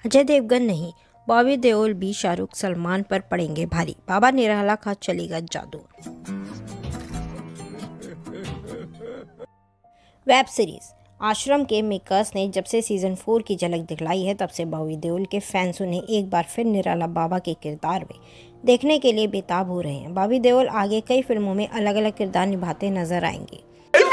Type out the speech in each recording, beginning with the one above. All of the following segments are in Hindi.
अजय देवगन नहीं, बॉबी देओल भी शाहरुख सलमान पर पड़ेंगे भारी। बाबा निराला का चलेगा जादू। वेब सीरीज आश्रम के मेकर्स ने जब से सीजन 4 की झलक दिखलाई है, तब से बॉबी देओल के फैंस उन्हें एक बार फिर निराला बाबा के किरदार में देखने के लिए बेताब हो रहे हैं। बॉबी देओल आगे कई फिल्मों में अलग अलग किरदार निभाते नजर आएंगे।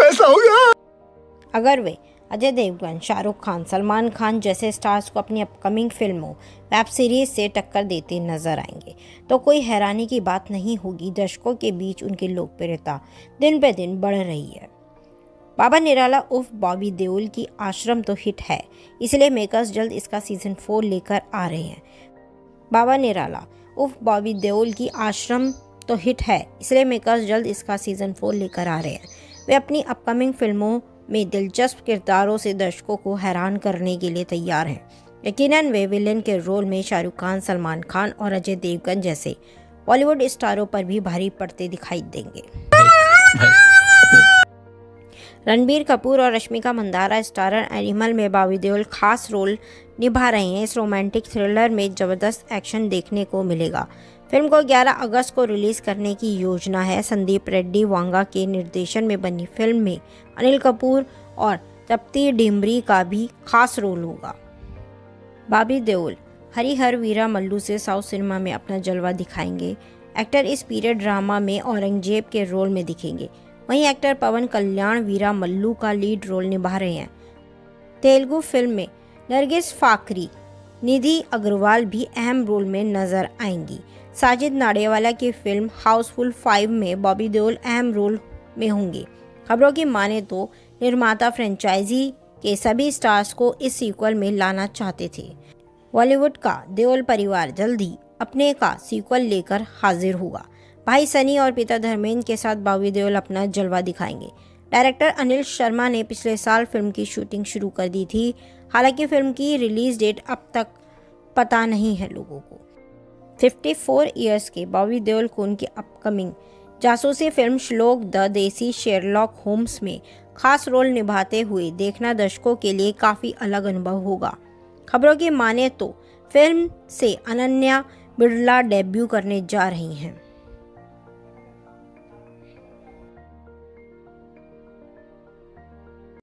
अगर वे अजय देवगन, शाहरुख खान, सलमान खान जैसे स्टार्स को अपनी अपकमिंग फिल्मों, वेब सीरीज से टक्कर देते नजर आएंगे तो कोई हैरानी की बात नहीं होगी। दर्शकों के बीच उनकी लोकप्रियता दिन पे दिन बढ़ रही है। बाबा निराला उर्फ बॉबी देओल की आश्रम तो हिट है, इसलिए मेकर्स जल्द इसका सीजन 4 लेकर आ रहे हैं। बाबा निराला उर्फ बॉबी देओल की आश्रम तो हिट है, इसलिए मेकर्स जल्द इसका सीजन 4 लेकर आ रहे हैं। वे अपनी अपकमिंग फिल्मों में दिलचस्प किरदारों से दर्शकों को हैरान करने के लिए तैयार हैं। यकीनन वे विलेन के रोल में शाहरुख खान, सलमान खान और अजय देवगन जैसे बॉलीवुड स्टारों पर भी भारी पड़ते दिखाई देंगे। रणबीर कपूर और रश्मिका मंदाना स्टारर एनिमल में बॉबी देओल खास रोल निभा रहे हैं। इस रोमांटिक थ्रिलर में जबरदस्त एक्शन देखने को मिलेगा। फिल्म को 11 अगस्त को रिलीज करने की योजना है। संदीप रेड्डी वांगा के निर्देशन में बनी फिल्म में अनिल कपूर और तप्ती डिम्बरी का भी खास रोल होगा। बॉबी देओल हरिहर वीरा मल्लू से साउथ सिनेमा में अपना जलवा दिखाएंगे। एक्टर इस पीरियड ड्रामा में औरंगजेब के रोल में दिखेंगे। वहीं एक्टर पवन कल्याण वीरा मल्लू का लीड रोल निभा रहे हैं। तेलुगु फिल्म में नरगिस फाकरी, निधि अग्रवाल भी अहम रोल में नजर आएंगी। साजिद नाडियावाला की फिल्म हाउसफुल 5 में बॉबी देओल अहम रोल में होंगे। खबरों की माने तो निर्माता फ्रेंचाइजी के सभी स्टार्स को इस सीक्वल में लाना चाहते थे। बॉलीवुड का देओल परिवार जल्द ही अपने का सीक्वल लेकर हाजिर होगा। भाई सनी और पिता धर्मेंद्र के साथ बॉबी देओल अपना जलवा दिखाएंगे। डायरेक्टर अनिल शर्मा ने पिछले साल फिल्म की शूटिंग शुरू कर दी थी। हालांकि फिल्म की रिलीज डेट अब तक पता नहीं है लोगों को। 54 इयर्स के बॉबी देओल को उनकी अपकमिंग जासूसी फिल्म श्लोक द देसी शेरलॉक होम्स में खास रोल निभाते हुए देखना दर्शकों के लिए काफ़ी अलग अनुभव होगा। खबरों की माने तो फिल्म से अनन्या बिरला डेब्यू करने जा रही हैं।